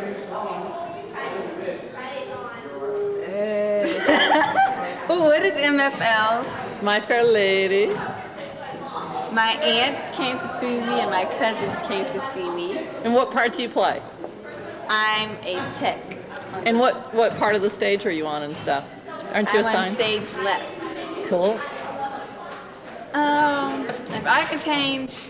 What is M F L? My Fair Lady. My aunts came to see me and my cousins came to see me. And what part do you play? I'm a tech. And what, what part of the stage are you on and stuff? Aren't you I'm assigned? on stage left. Cool. Um, if I could change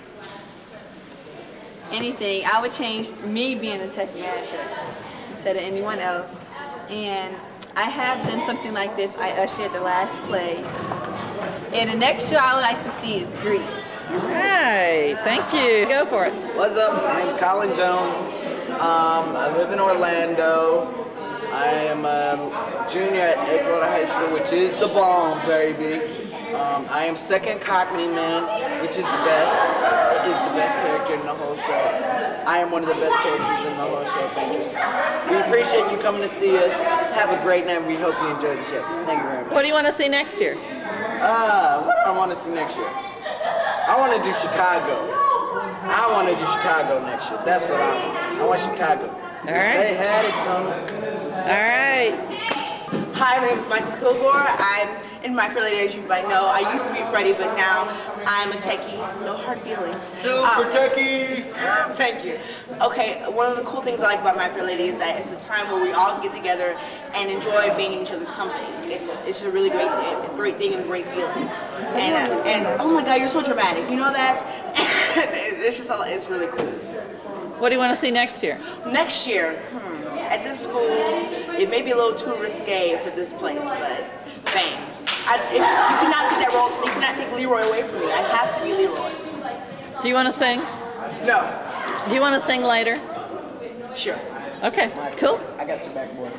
anything, I would change me being a tech manager instead of anyone else. And I have done something like this. I ushered the last play. And the next show I would like to see is Grease. Right, thank you. Go for it. What's up? My name's Colin Jones. Um, I live in Orlando. I am a junior at Edgewater High School, which is the bomb, baby. Um, I am second Cockney Man, which is the best. It is the best character in the whole show. I am one of the best characters in the whole show. Thank you. We appreciate you coming to see us. Have a great night. We hope you enjoy the show. Thank you very much. What do you want to see next year? Uh, what do I want to see next year? I want to do Chicago. I want to do Chicago next year. That's what I want. I want Chicago. All right. They had it coming. All right. Hi, my name is Michael Kilgore. I'm in My Fair Lady, as you might know. I used to be Freddie, but now I'm a techie. No hard feelings. Super um, techie! Thank you. Okay, one of the cool things I like about My Fair Lady is that it's a time where we all get together and enjoy being in each other's company. It's it's a really great great thing and a great feeling. And uh, and oh my God, you're so dramatic. You know that? It's just a, it's really cool. What do you want to see next year? Next year, hmm, at this school, it may be a little too risque for this place, but bang. I, if, you cannot take that role, you cannot take Leroy away from me. I have to be Leroy. Do you want to sing? No. Do you want to sing later? Sure. Okay, cool. I got your back, boy.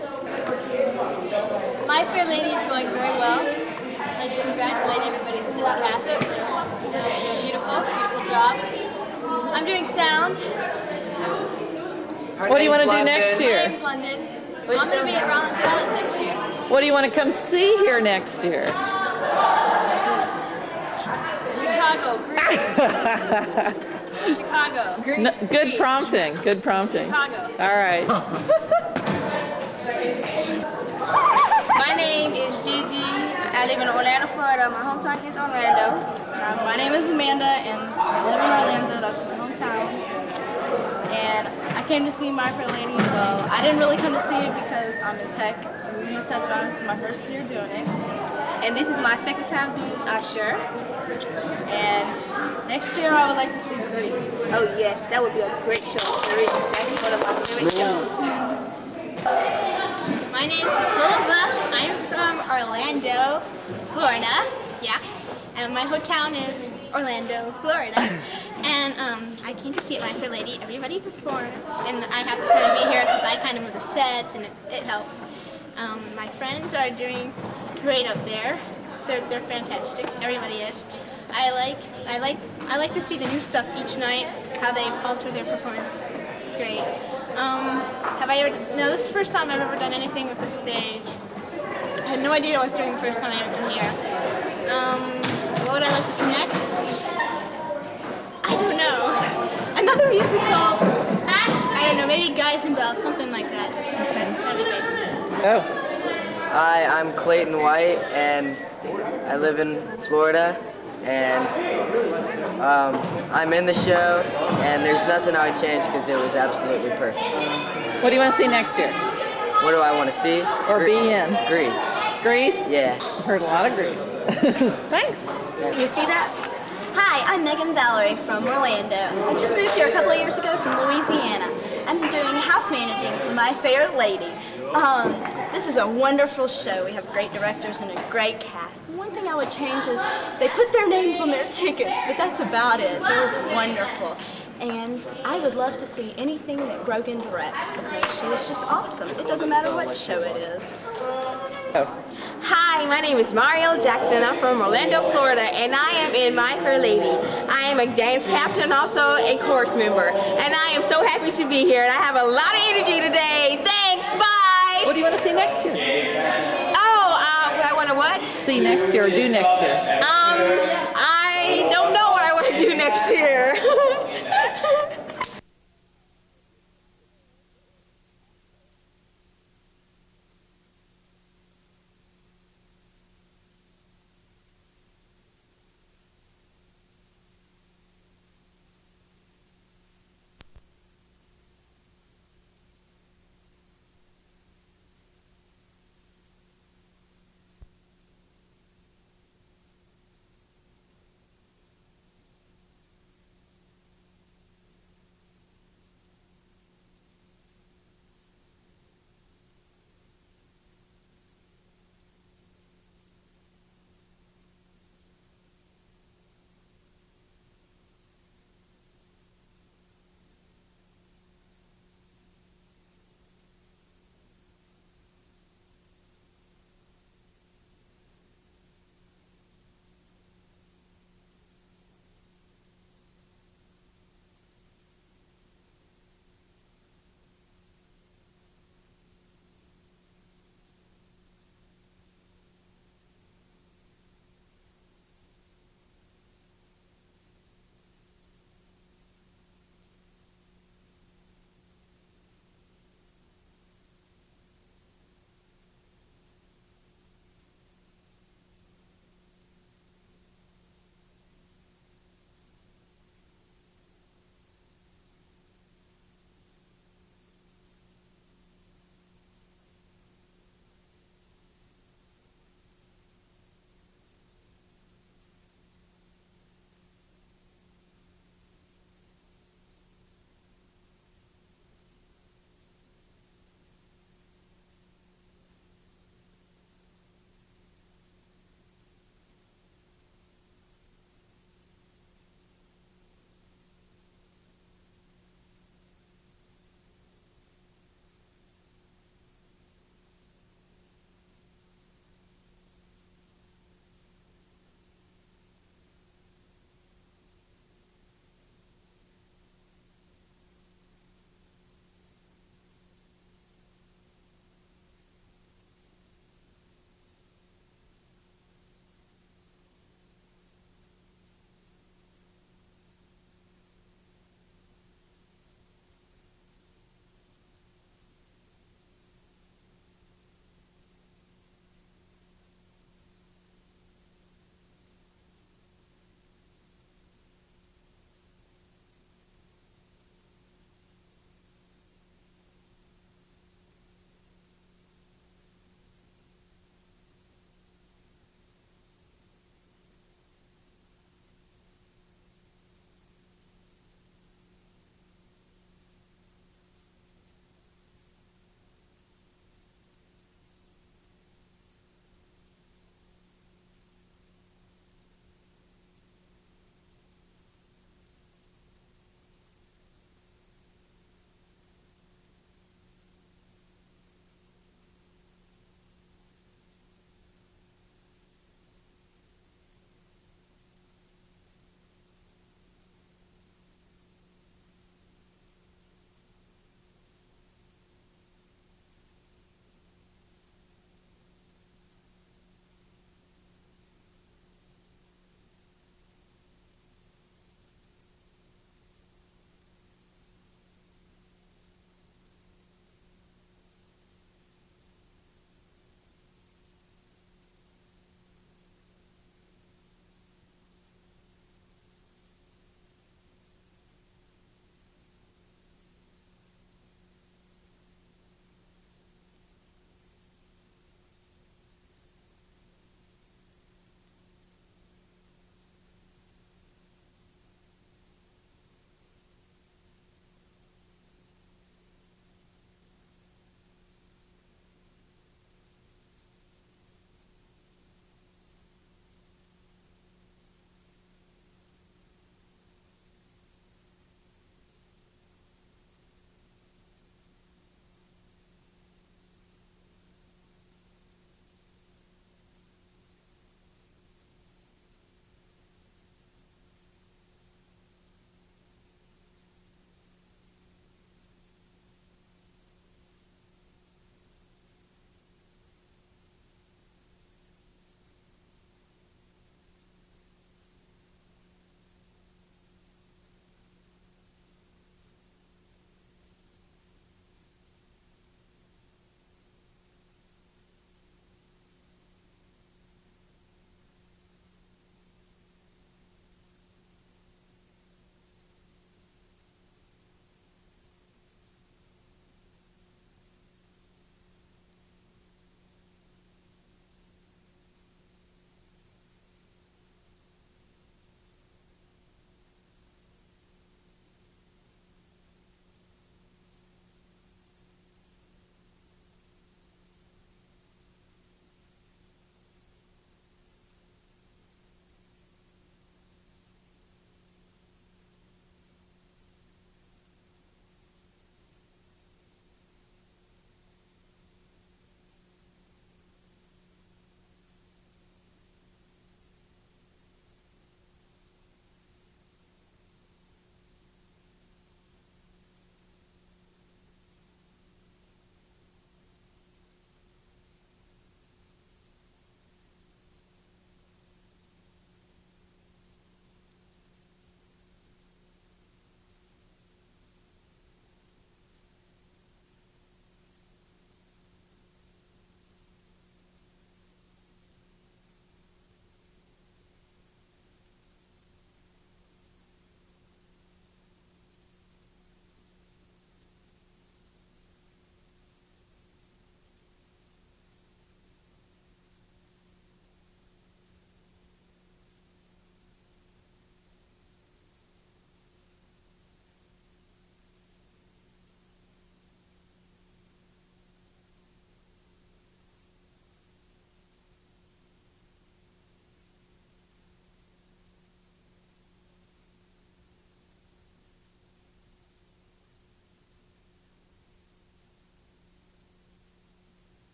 My Fair Lady is going very well. I'd like to congratulate everybody who's in the cast. Beautiful, beautiful job. I'm doing sound. What do you want to do next My year? name's London. I'm going to be at Rollins College next year. What do you want to come see here next year? Chicago, Greece. Chicago, Greece. No, good prompting, good prompting. Chicago. All right. My name is Gigi. I live in Orlando, Florida. My hometown is Orlando. Uh, my name is Amanda, and I live in Orlando. That's my hometown. And I came to see My Fair Lady. Well, I didn't really come to see it because I'm in tech. I'm in Setron. This is my first year doing it. And this is my second time doing Usher. And next year I would like to see Grease. Oh yes, that would be a great show. Grease. That's one of my favorite shows. My name's Nicole. I'm from Orlando, Florida. Yeah. And my hometown is Orlando, Florida. And um, I came to see My Fair Lady, everybody perform. And I have to kind of be here because I kind of move the sets and it, it helps. Um, my friends are doing great up there. They're, they're fantastic. Everybody is. I like I like I like to see the new stuff each night, how they alter their performance. Great. Um, have I ever? No, this is the first time I've ever done anything with the stage. I had no idea what I was doing the first time I ever came here. Um, what would I like to see next? I don't know. Another musical. I don't know. Maybe Guys and Dolls, something like that. Okay, that'd be great. Oh. Hi, I'm Clayton White, and I live in Florida. And um, I'm in the show, and there's nothing I would change because it was absolutely perfect. What do you want to see next year? What do I want to see? Or Gre be in? Grease. Grease? Yeah. I've heard a lot of Grease. Thanks. You see that? Hi, I'm Megan Valerie from Orlando. I just moved here a couple of years ago from Louisiana. I'm doing house managing for My Fair Lady. Um, this is a wonderful show. We have great directors and a great cast. One thing I would change is they put their names on their tickets, but that's about it. They're wonderful. And I would love to see anything that Grogan directs because she is just awesome. It doesn't matter what show it is. Hi, my name is Mario Jackson. I'm from Orlando, Florida, and I am in My Fair Lady. I am a dance captain, also a chorus member, and I am so happy to be here, and I have a lot of energy today. Thanks, bye! What do you want to see next year? Oh, uh, I want to what? See next year or do next year? Um,